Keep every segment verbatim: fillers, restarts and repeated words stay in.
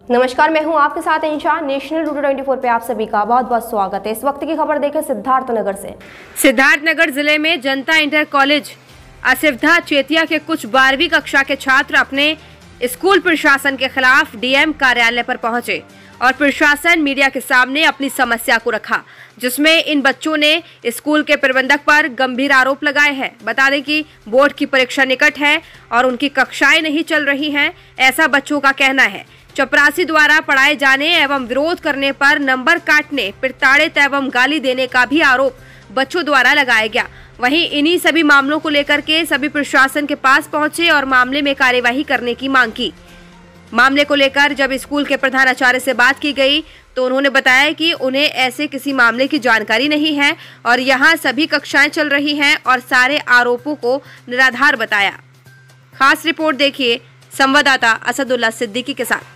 नमस्कार, मैं हूं आपके साथ इंशा। नेशनल रूट चौबीस पे आप सभी का बहुत बहुत स्वागत है। इस वक्त की खबर देखें सिद्धार्थनगर से। सिद्धार्थनगर जिले में जनता इंटर कॉलेज असफधा चेतिया के कुछ बारहवीं कक्षा के छात्र अपने स्कूल प्रशासन के खिलाफ डीएम कार्यालय पर पहुंचे और प्रशासन मीडिया के सामने अपनी समस्या को रखा, जिसमें इन बच्चों ने स्कूल के प्रबंधक पर गंभीर आरोप लगाए हैं। बता दें कि बोर्ड की परीक्षा निकट है और उनकी कक्षाएं नहीं चल रही हैं, ऐसा बच्चों का कहना है। चपरासी द्वारा पढ़ाए जाने एवं विरोध करने पर नंबर काटने, प्रताड़ित एवं गाली देने का भी आरोप बच्चों द्वारा लगाया गया। वहीं इन्हीं सभी मामलों को लेकर के सभी प्रशासन के पास पहुंचे और मामले में कार्यवाही करने की मांग की। मामले को लेकर जब स्कूल के प्रधानाचार्य से बात की गई तो उन्होंने बताया कि उन्हें ऐसे किसी मामले की जानकारी नहीं है और यहां सभी कक्षाएं चल रही हैं और सारे आरोपों को निराधार बताया। खास रिपोर्ट देखिए संवाददाता असदुल्ला सिद्दीकी के साथ।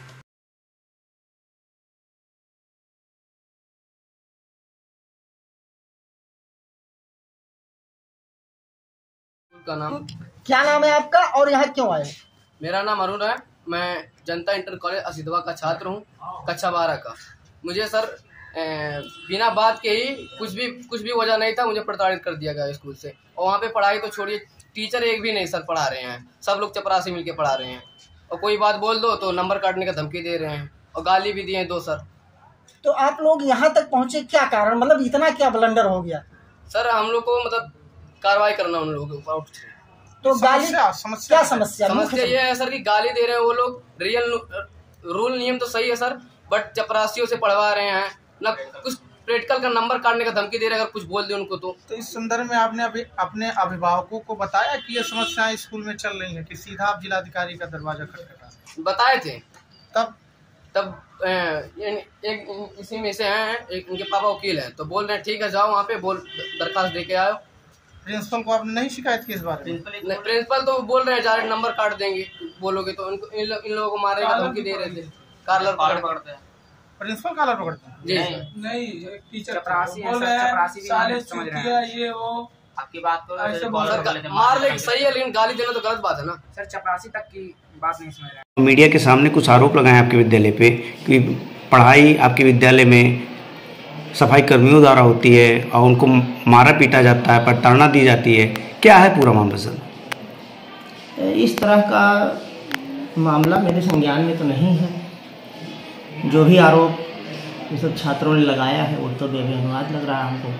का नाम क्या नाम है आपका और यहाँ क्यों आए? मेरा नाम अरुण है। मैं जनता इंटर कॉलेज असिधवा का छात्र हूँ, कक्षा बारह का। मुझे सर बिना बात के ही कुछ भी कुछ भी वजह नहीं था, मुझे प्रताड़ित कर दिया गया स्कूल से। और वहाँ पे पढ़ाई तो छोड़िए, टीचर एक भी नहीं सर पढ़ा रहे हैं, सब लोग चपरासी मिलके पढ़ा रहे हैं। और कोई बात बोल दो तो नंबर काटने का धमकी दे रहे हैं और गाली भी दिए हैं दो सर। तो आप लोग यहाँ तक पहुँचे, क्या कारण, मतलब इतना क्या ब्लंडर हो गया? सर हम लोग को मतलब कार्रवाई करना उन लोगों के ऊपर। तो गाली समस्या क्या समस्या समस्या ये है सर कि गाली दे रहे हैं वो लोग। रियल रूल नियम तो सही है सर, बट चपरासियों से पढ़वा रहे हैं ना, कुछ प्रैक्टिकल का नंबर काटने का धमकी दे रहे हैं अगर कुछ बोल दे उनको तो। तो इस संदर्भ में आपने अभी अपने अभिभावकों को बताया कि ये समस्याएं स्कूल में चल रही हैं कि सीधा आप जिलाधिकारी का दरवाजा खटखटा? बताए थे तब तब एक इसी में से हैं, एक इनके पापा वकील हैं, तो बोल रहे हैं ठीक है जाओ वहाँ पे बोल दरखास्त दे के आओ। प्रिंसिपल को आपने नहीं शिकायत की इस बारे में? प्रिंसिपल तो बोल रहे हैं डायरेक्ट नंबर काट देंगे, बोलोगे तो इनको इन, लो, इन लोगों को मारने का धमकी दे रहे थे। कॉलर पकड़ते हैं, प्रिंसिपल कॉलर पकड़ते हैं जी नहीं, टीचर चपरासी है, चपरासी भी साले समझ रहे हैं ये वो आपकी बात को ऐसे मार ले सही है, लेकिन गाली देना तो गलत बात है ना सर। चपरासी तक की बात नहीं समझ रहे। मीडिया के सामने कुछ आरोप लगाए आपके विद्यालय पे कि पढ़ाई आपके विद्यालय में सफाई कर्मियों द्वारा होती है और उनको मारा पीटा जाता है, प्रताड़ना दी जाती है। क्या है पूरा मामला सर? इस तरह का मामला मेरे संज्ञान में तो नहीं है। जो भी आरोप ये सब छात्रों ने लगाया है वो तो बेबुनियाद लग रहा है हमको।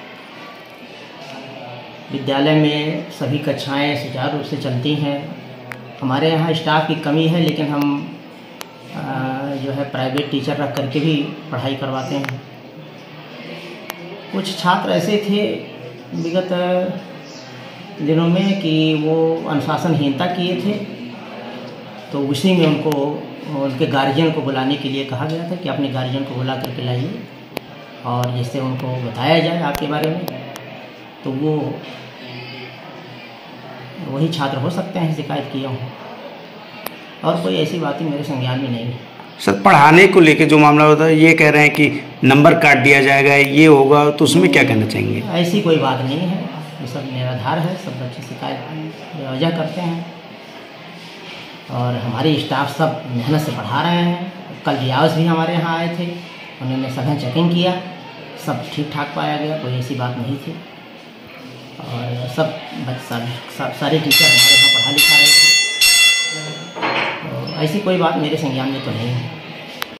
विद्यालय में सभी कक्षाएं सुचारू रूप से चलती हैं। हमारे यहाँ स्टाफ की कमी है, लेकिन हम आ, जो है प्राइवेट टीचर रख करके भी पढ़ाई करवाते हैं। कुछ छात्र ऐसे थे विगत दिनों में कि वो अनुशासनहीनता किए थे, तो उसी में उनको उनके गार्जियन को बुलाने के लिए कहा गया था कि अपने गार्जियन को बुला करके लाइए और जिससे उनको बताया जाए आपके बारे में। तो वो वही छात्र हो सकते हैं शिकायत किया हूँ, और कोई ऐसी बात ही मेरे संज्ञान में नहीं है। सर पढ़ाने को लेके जो मामला होता है, ये कह रहे हैं कि नंबर काट दिया जाएगा, ये होगा, तो उसमें क्या कहना चाहेंगे? ऐसी कोई बात नहीं है, ये सब निराधार है। सब बच्चे शिकायत बेवजह करते हैं और हमारी स्टाफ सब मेहनत से पढ़ा रहे हैं। कल रियाज भी हमारे यहाँ आए थे, उन्होंने सघन चेकिंग किया, सब ठीक ठाक पाया गया, कोई ऐसी बात नहीं थी। और सब सब सारे टीचर हमारे यहाँ पढ़ा लिखा रहे थे, तो ऐसी कोई बात मेरे संज्ञान में तो नहीं है।